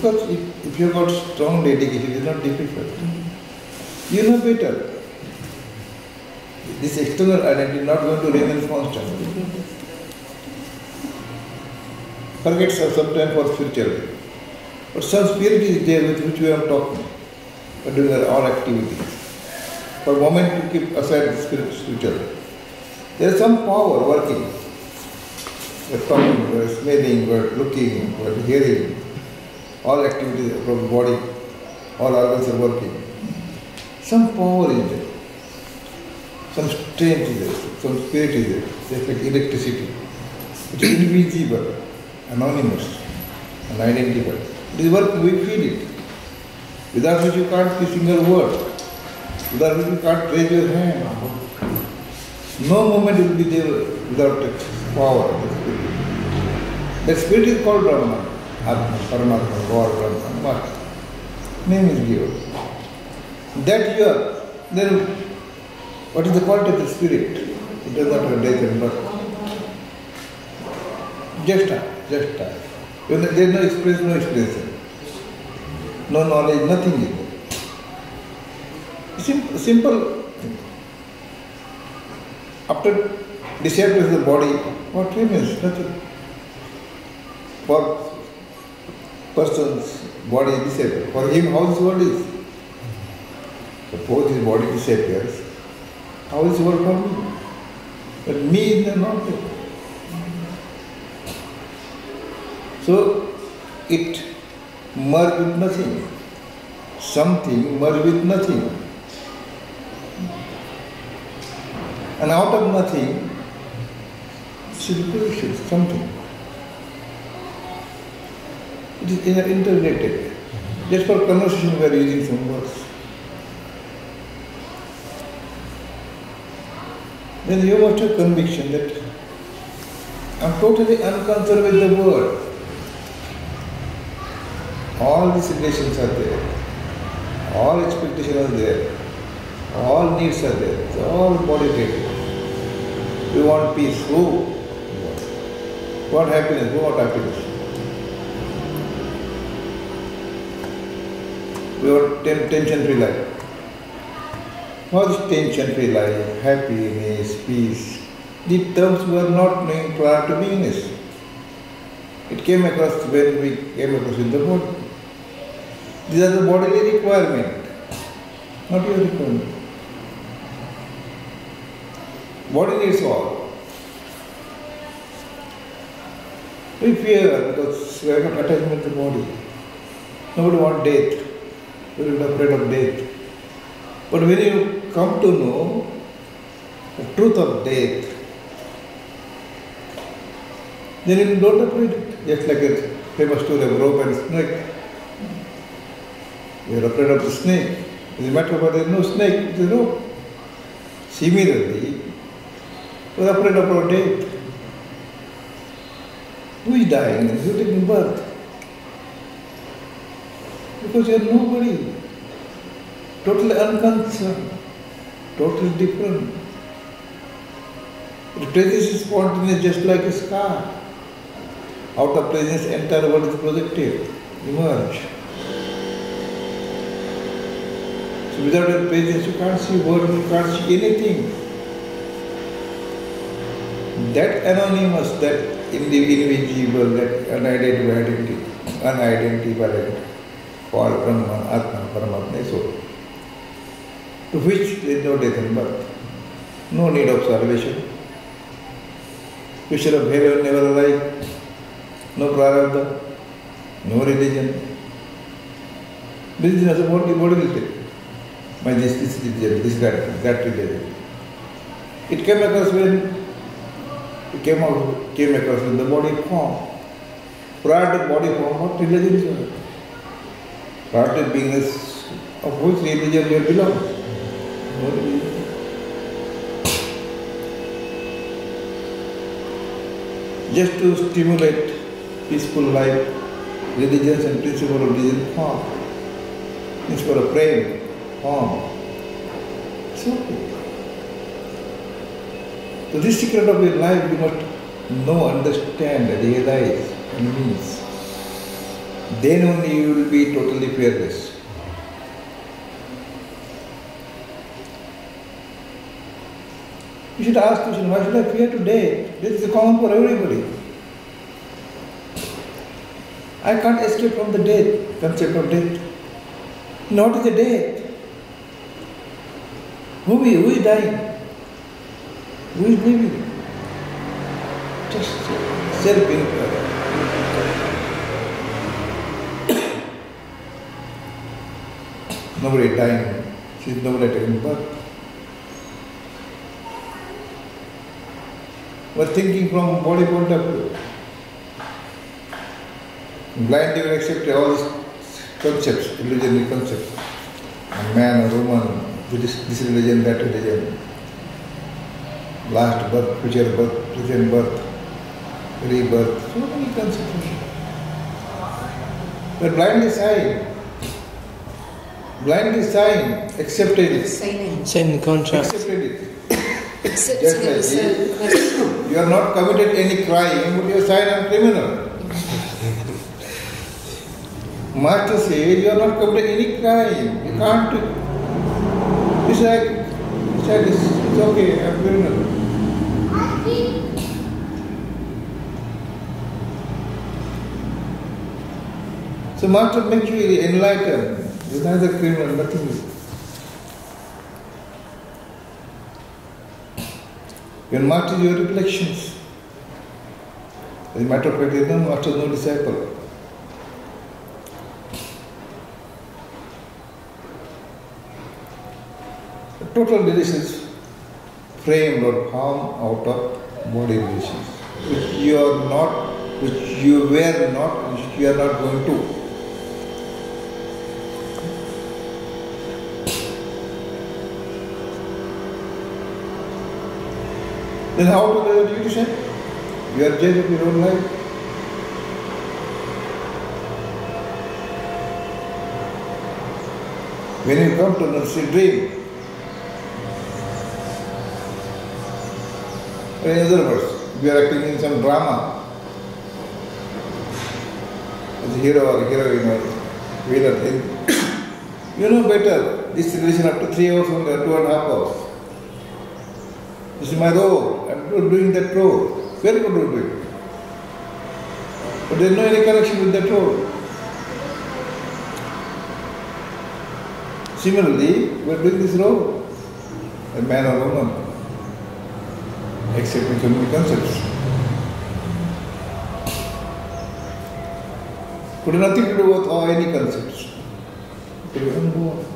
Because if you have got strong dedication, it is not difficult. You know better. This external identity is not going to remain constant. Forget some time for spirituality. But some spirit is there with which we are talking. We are doing all activities. For a moment to keep aside the spirituality. There is some power working. We are talking, we are smelling, we are looking, we are hearing. All activities from the body, all organs are working. Some power is there. Some strength is there. Some spirit is there. Just like electricity. It is invisible, anonymous, unidentified. It is working, we feel it. Without which you can't speak a single word. Without which you can't raise your hand. No moment will be there without the power of the spirit. That spirit is called Brahman, Atma, Paramatma, God, Brahman, what? Name is given. That you are, then what is the quality of the spirit? It does not have death and birth. Just time. There is no expression, no expression. No knowledge, nothing is there. Simple thing. After disappears the body, what remains? Nothing. For person's body disappears. For him, how this world is? Suppose his body disappears, how is the world for me? But me is not there. So, it merged with nothing. Something merged with nothing. And out of nothing, circulation, something. It is integrated. Just for conversation we are using some words. Then you must have conviction that I am totally unconcerned with the world. All these relations are there. All expectations are there. All needs are there. It's all body-related. We want peace. Who? We want happiness. Who want happiness? We want tension-free life. What is tension-free life? Happiness, peace. These terms were not known prior to beingness. It came across when we came across in the body. These are the bodily requirement, not your requirement. Body needs all. We fear because we have got attachment to the body. Nobody wants death. We are afraid of death. But when you come to know the truth of death, then you don't afraid it. Just like a famous story of rope and snake. We are afraid of the snake. It is a matter of there is no snake, it is a rope. Similarly, we are afraid of our death. Who is dying and who is taking birth? Because you are nobody. Totally unconcerned. Totally different. The presence is spontaneous just like a sky. Out of presence, entire world is projected, emerge. So without your presence, you can't see world, you can't see anything. That anonymous, that invisible, that unidentified, called Brahman, Atma, Paramatma, so to which there is no death and birth, no need of salvation, future of heaven never arrive, no prarabdha, no religion. Religion as a body will take. This religion, this that religion. It came across when it came across in the body form. Prior to body form, what religion is it? Prior to beingness, of which religion you belong? No religion. Just to stimulate peaceful life, religions and principle of religion form. It's for a praying form. It's okay. So this secret of your life you must know, understand, realize and means. then only you will be totally fearless. You should ask the question, why should I fear today? This is common for everybody. I can't escape from the death, concept of death. Not the death. Who is dying? Who is living? Just self-inquiry. Nobody dying. She's nobody taking birth. We're thinking from body point of view. Blindly we accept all these concepts, religion concepts. A man, a woman, this religion, that religion. Last birth, future birth, present birth, rebirth, so many concepts. We're blindly sighing. Blindly sighing, accepted it. Signing contract. Accepted it. Just like you are not committed any crime, but you are signed I'm criminal. Master says you are not committed any crime. You can't. It's like it's okay, I'm criminal. So Master makes you enlightened. You're neither criminal, nothing. You can master your reflections. As a matter of fact, there is no master, no disciple. The total relations framed or formed out of body relations, which you are not, which you were not, which you are not going to. Then how to live a duty? You are judge of your own life. When you come to lucid dream, in other words, we are acting in some drama, as a hero or a heroine or villain, you know better, this relation up to 3 hours only or 2.5 hours. This is my role, I am doing that role. Very good to do it. But there is no any connection with that role. Similarly, we are doing this role, a man or woman, accepting so many concepts. Could have nothing to do with any concepts. Could be unborn.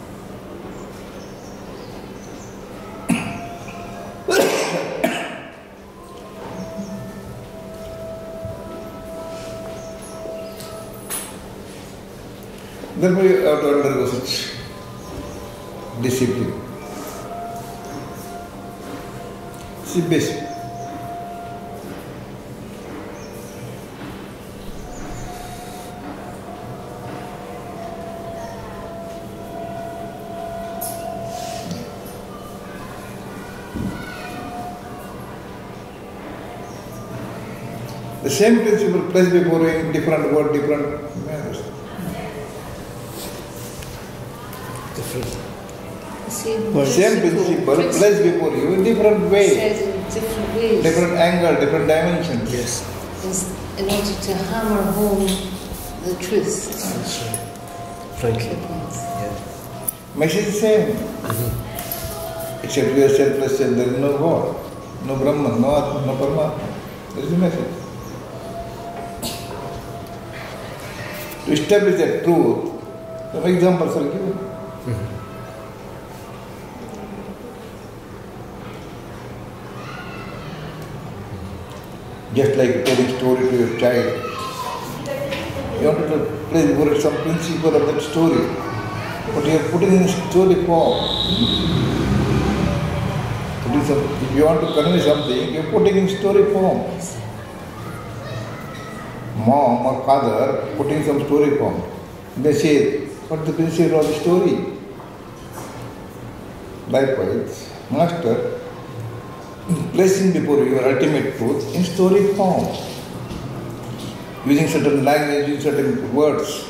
Therefore, you have to undergo such discipline. See, basic. The same principle placed before you in different words, different manners. Same principle placed before you in different ways, different angle, different dimensions. Yes. In order to hammer home the truth. That's right. Frankly. Yeah. Message is the same. Except you are selfless, there is no God, no Brahman, no Atma, no Paramatma. There is a message. To establish that truth, some examples are given. Just like telling story to your child, you want to place before it some principle of that story, but you are putting in story form. If you want to convey something, you are putting in story form. Mom or father putting some story form. They say, what's the principle of the story? Likewise, Master placing before you your ultimate truth in story form. using certain language, using certain words.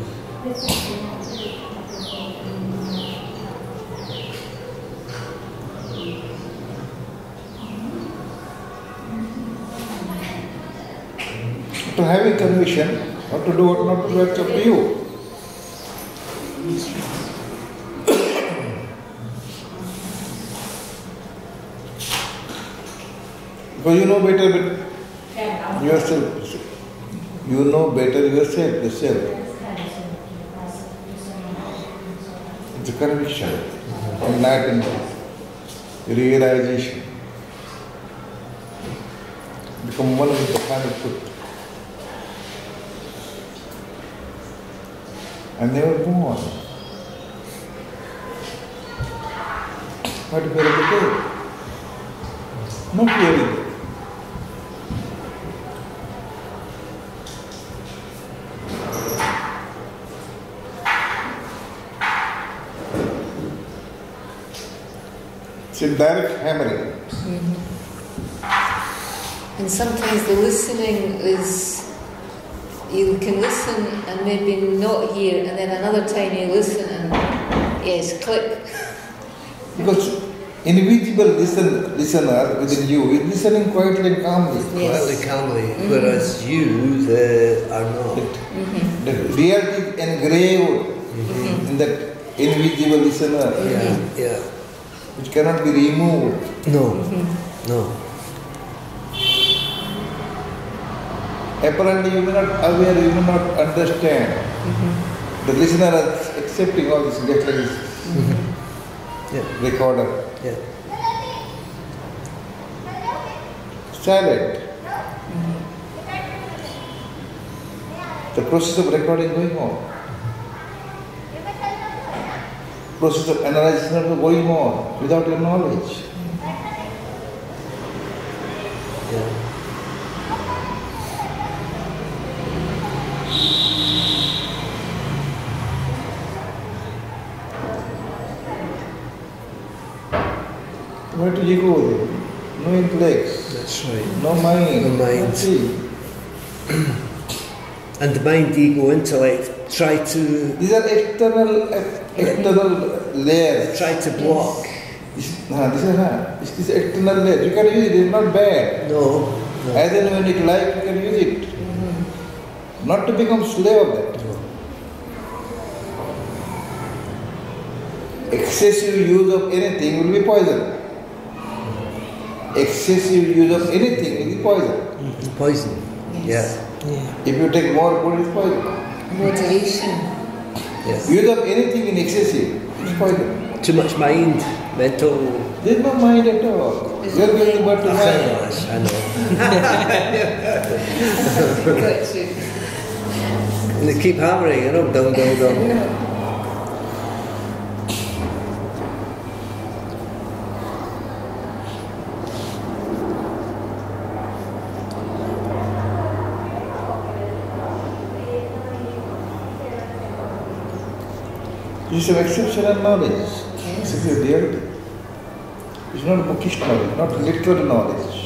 To having conviction, what to do, what not to do, it's up to you. Because you know better yourself. You know better yourself. It's a conviction, enlightenment, realization. Become one with the final truth. And they were born. What if every day? Not every day. It's a direct hammering. Mm-hmm. And sometimes the listening is, you can listen and maybe not hear, and then another time you listen and yes, click. Because invisible listener within you is listening quietly and calmly. Yes. Quietly, calmly, whereas you are not. Mm-hmm. The reality is engraved in that invisible listener, Yeah. which cannot be removed. No. No. Apparently you may not aware, you may not understand. The listener is accepting all this, just like this recorder. Yeah. Silent. The process of recording going on. Process of analysis is going on without your knowledge. Yeah. Where did you go there? No intellects, That's right. no mind. No mind. Nothing. And the mind, ego, intellect try to These are external layers. try to block. This is external layers. You can use it, it's not bad. No. As and when you like, you can use it. Not to become slave of that. Excessive use of anything will be poison. Excessive use of anything will be poison. Poison. Yes. Yeah. If you take more food, it's poison. Moderation. Yes. Use of anything in excessive, it's poison. Too much mind, mental. There is no mind at all. You are going about to mind. I know. Got you. And they keep hammering, dum. This is exceptional knowledge. This is a reality. It's not bookish knowledge, not literal knowledge.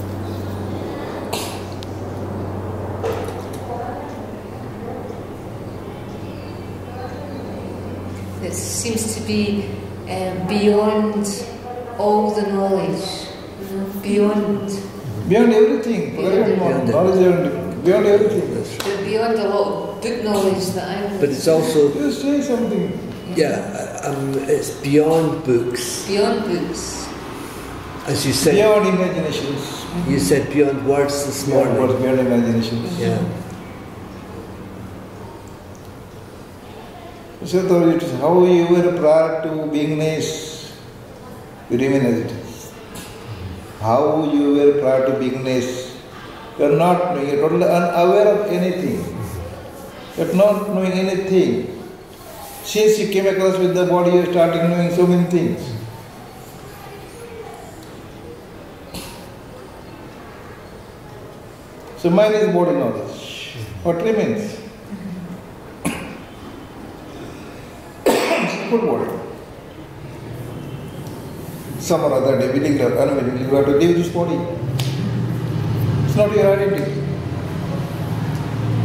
It seems to be beyond all the knowledge. Beyond everything. Beyond everything. Beyond a lot of book knowledge that I've. But it's also, You say something. it's beyond books. Beyond books. As you said, Beyond imaginations. you said beyond words this morning. Beyond imaginations. Yeah. So it is how you were prior to beingness, you remain as it is. How you were prior to beingness, you are not knowing, you are totally unaware of anything. You are not knowing anything. Since you came across with the body, you are starting knowing so many things. So mine is body knowledge. What remains? Full body. Some or other day, willing or unwilling, you have to leave this body. It's not your identity.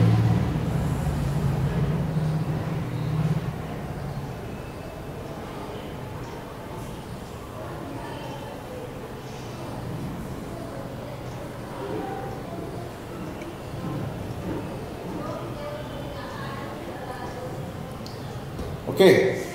Okay?